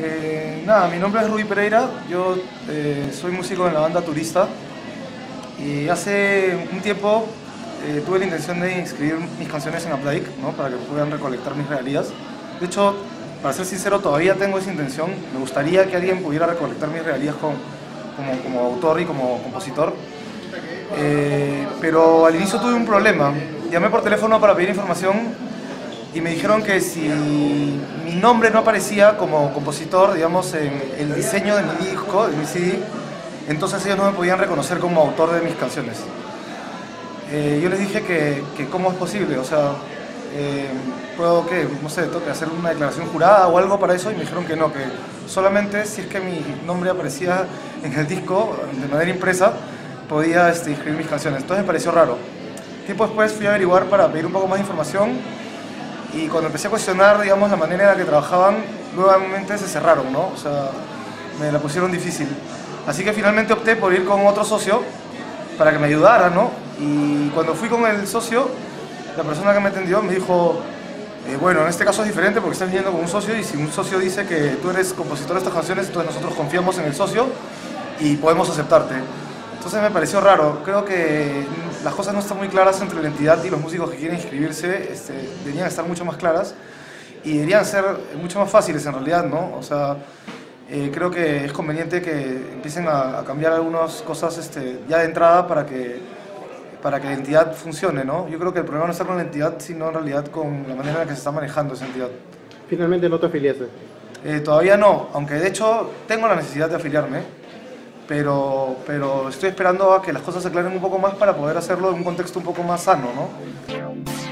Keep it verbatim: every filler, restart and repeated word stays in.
Eh, nada, mi nombre es Rubí Pereira, yo eh, soy músico en la banda Turista y hace un tiempo eh, tuve la intención de inscribir mis canciones en Apdaik, ¿no? Para que puedan recolectar mis regalías. De hecho, para ser sincero, todavía tengo esa intención. Me gustaría que alguien pudiera recolectar mis regalías con, como, como autor y como compositor. Eh, pero al inicio tuve un problema. Llamé por teléfono para pedir información y me dijeron que si mi nombre no aparecía como compositor, digamos, en el diseño de mi disco, de mi C D, entonces ellos no me podían reconocer como autor de mis canciones. Eh, yo les dije que, que cómo es posible, o sea, eh, puedo, que no sé, tengo que hacer una declaración jurada o algo para eso, y me dijeron que no, que solamente si es que mi nombre aparecía en el disco de manera impresa, podía este, inscribir mis canciones. Entonces me pareció raro. Tiempo después fui a averiguar para pedir un poco más de información. Y cuando empecé a cuestionar, digamos, la manera en la que trabajaban, nuevamente se cerraron, ¿no? O sea, me la pusieron difícil. Así que finalmente opté por ir con otro socio para que me ayudara, ¿no? Y cuando fui con el socio, la persona que me atendió me dijo, eh, bueno, en este caso es diferente porque estás viniendo con un socio y si un socio dice que tú eres compositor de estas canciones, entonces nosotros confiamos en el socio y podemos aceptarte. Entonces me pareció raro, creo que las cosas no están muy claras entre la entidad y los músicos que quieren inscribirse, este, deberían estar mucho más claras y deberían ser mucho más fáciles en realidad, ¿no? O sea, eh, creo que es conveniente que empiecen a, a cambiar algunas cosas este, ya de entrada para que, para que la entidad funcione, ¿no? Yo creo que el problema no está con la entidad, sino en realidad con la manera en la que se está manejando esa entidad. Finalmente no te afiliaste. Eh, todavía no, aunque de hecho tengo la necesidad de afiliarme. Pero, pero estoy esperando a que las cosas se aclaren un poco más para poder hacerlo en un contexto un poco más sano, ¿no?